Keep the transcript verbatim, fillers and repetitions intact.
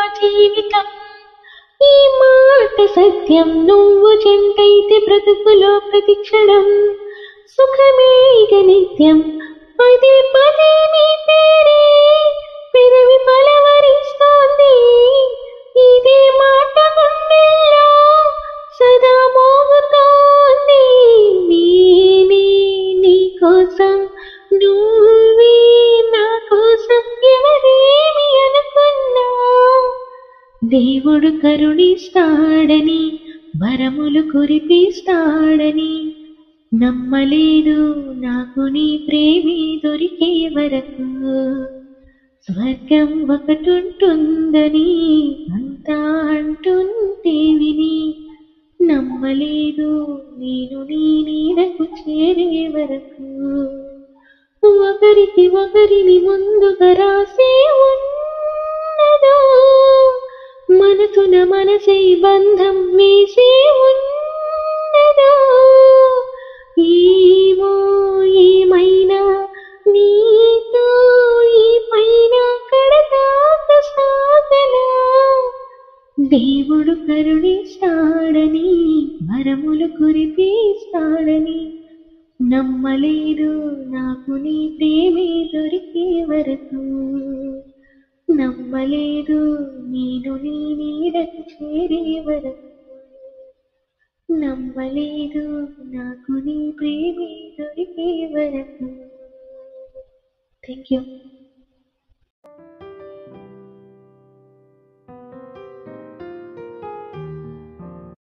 జీవితం. ఈ మాట సత్యం, నువ్వు జంటైతే బ్రతుకులో ప్రతిక్షణం సుఖమే ఇక నిత్యం. పదే పదే నీ పేరే పెదవి పలవరిస్తోంది, ఇదే మాట గుండెల్లో సదా మోగుతోంది. నేనే నీ కోసం, నువ్వే నా కోసం, ఎవరేమి అనుకున్నా దేవుడు కరుణిస్తాడని, వరములు కురిపిస్తాడని. నమ్మలేదు నాకు నీ ప్రేమే దొరికే వరకు, స్వర్గం ఒకటుంటుందని అంతా అంటుంటే విని. నమ్మలేదు నేను నీ నీడకు చేరే వరకు, ఒకరికి ఒకరిని ముందుగా రాసే ఉన్నదో, మనసున మనసై బంధం వేసే ఉన్నదో. ఏమో ఏమైనా నీతో ఈ పైన కడదాక సాగనా. దేవుడు కరుణిస్తాడని, వరములు కురిపిస్తాడని. నమ్మలేదు నాకు నీ ప్రేమే దొరికే వరకు, నమ్మలేదు నేను నీ నీడకు చేరే వరకు, నమ్మలేదు నాకు నీ ప్రేమే దొరికే వరకు. Thank you.